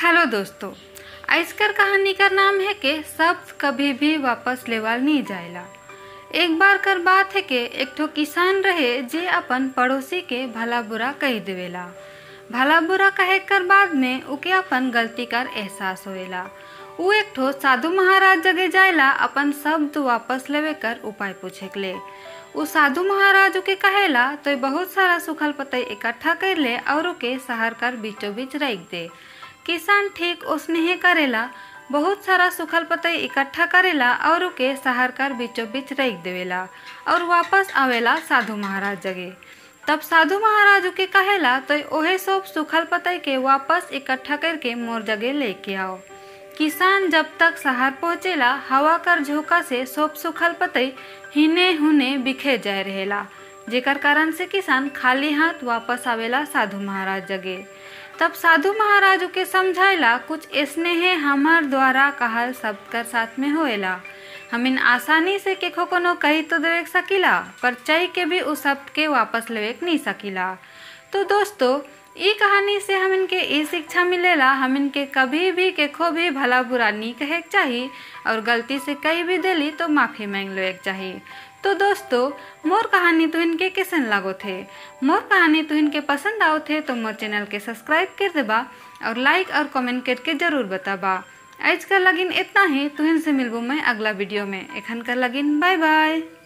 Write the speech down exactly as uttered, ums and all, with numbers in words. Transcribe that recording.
Hello दोस्तों, आइसकर कहानी का नाम है कि शब्द कभी भी वापस लेवाल नहीं जाएला। एक बार कर बात है कि एक ठो किसान रहे जे अपन पड़ोसी के भला बुरा कह देवेला। भला बुरा कहे कर बाद में उके अपन गलती कर एहसास होएला। वो एक ठो साधु महाराज जगे जाएला अपन शब्द वापस लेवे कर उपाय पूछे के ले। वो साधु महाराज के कहेला तो बहुत सारा सुखल पतई इकट्ठा कर ले और के शहर कर बीचों बीच रख दे। किसान ठीक उसने ही करेला, बहुत सारा सुखल पतई इकट्ठा करेला और के शहर कर बीचों बीच रख देवेला और वापस आवेला साधु महाराज जगे। तब साधु महाराज के कहेला तो ओहे सब सुखल पतई के वापस इकट्ठा करके मोर जगे लेके आओ। किसान जब तक शहर पहुँचेला हवा कर झोंका से सब सुखल पतई हिने हुने बिखे जाए रहेला, जेकर कारण से किसान खाली हाथ वापस आवेला साधु महाराज जगे। तब साधु महाराज के समझाइला कुछ ऐसने है हमार द्वारा कहल शब्द कर साथ में होएला। हमिन आसानी से केखो कोनो कही तो देवे सकीला, पर चाह के भी उस शब्द के वापस लेवे नहीं सकीला। तो दोस्तों, ई कहानी से हमिन के ई शिक्षा मिलेला, हमिन के कभी भी केखो भी भला बुरा नहीं कहे के चाहिए और गलती से कही भी देली तो माफ़ी मांग लेवे के चाहिए। तो दोस्तों, मोर कहानी तो इनके कैसन लागो थे, मोर कहानी तो इनके पसंद आओ थे तो मोर चैनल के सब्सक्राइब कर देबा और लाइक और कमेंट करके जरूर बताबा। आज का लगिन इतना ही, तो इनसे मिलबू मैं अगला वीडियो में। एखन का लगिन बाय बाय।